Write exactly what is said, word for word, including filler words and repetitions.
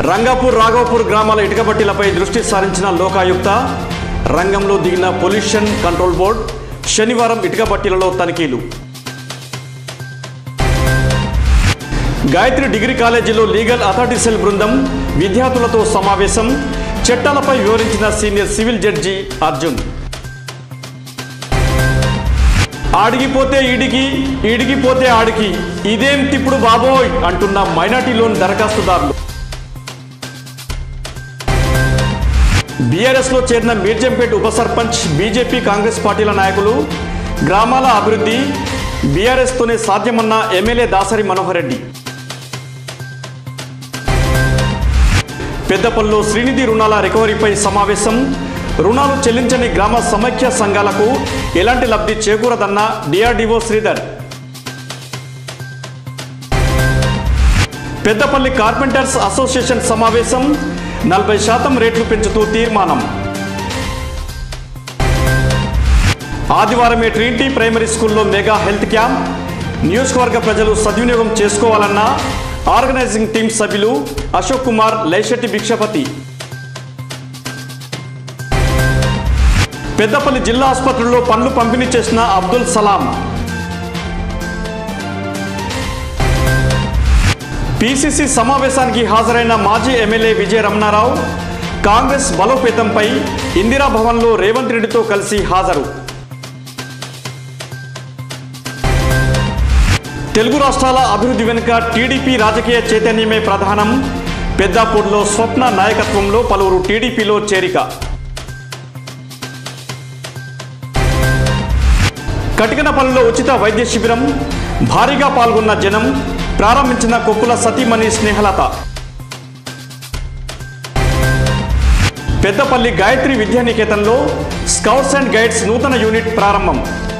రంగాపూర్ రాఘవపూర్ గ్రామాల ఇటుకబట్టీలపై దృష్టి సారించిన లోకాయుక్త రంగంలో దిగిన పొల్యూషన్ కంట్రోల్ బోర్డు శనివారం ఇటుకబట్టీలలో తనిఖీలు. గాయత్రి డిగ్రీ కాలేజీలో లీగల్ అథారిటీ సెల్ బృందం విద్యార్థులతో సమావేశం. చట్టాలపై వివరించిన సీనియర్ సివిల్ జడ్జి అర్జున్. ఆడిగిపోతే ఈడికి ఈడిగిపోతే ఆడికి ఇదేం తిప్పుడు బాబోయ్ అంటున్న మైనార్టీ లోన్ దరఖాస్తుదారులు. బీఆర్ఎస్ లో చేరిన మీర్జంపేట్ ఉప సర్పంచ్ బీజేపీ కాంగ్రెస్ పార్టీల నాయకులు. గ్రామాల అభివృద్ధి బీఆర్ఎస్ తోనే సాధ్యమన్న ఎమ్మెల్యే దాసరి మనోహర్ రెడ్డి. పెద్దపల్లిలో శ్రీనిధి రుణాల రికవరీపై సమావేశం. రుణాలు చెల్లించని గ్రామ సమైక్య సంఘాలకు ఎలాంటి లబ్ధి చేకూరదన్న DRDO Sridhar. Peddapalli carpenters association సమావేశం. నలభై శాతం రేట్లు పెంచుతూ తీర్మానం. ఆదివారమే ట్రినిటీ ప్రైమరీ స్కూల్లో మెగా హెల్త్ క్యాంప్. నియోజకవర్గ ప్రజలు సద్వినియోగం చేసుకోవాలన్న ఆర్గనైజింగ్ టీం సభ్యులు అశోక్ కుమార్, లైశెట్టి భిక్షపతి. పెద్దపల్లి జిల్లా ఆసుపత్రిలో పండ్లు పంపిణీ చేసిన అబ్దుల్ సలాం. పీసీసీ సమావేశానికి హాజరైన మాజీ ఎమ్మెల్యే విజయ రమణారావు. కాంగ్రెస్ బలోపేతంపై ఇందిరాభవన్లో రేవంత్ రెడ్డితో కలిసి హాజరు. తెలుగు రాష్ట్రాల అభివృద్ధి వెనుక టీడీపీ రాజకీయ చైతన్యమే ప్రధానం. పెద్దాపూర్లో స్వప్న నాయకత్వంలో పలువురు టీడీపీలో చేరిక. కటికనపల్లిలో ఉచిత వైద్య శిబిరం. భారీగా పాల్గొన్న జనం. ప్రారంభించిన కొప్పుల సతీమణి స్నేహలత. పెద్దపల్లి గాయత్రి విద్యానికేతన్లో స్కౌట్స్ అండ్ గైడ్స్ నూతన యూనిట్ ప్రారంభం.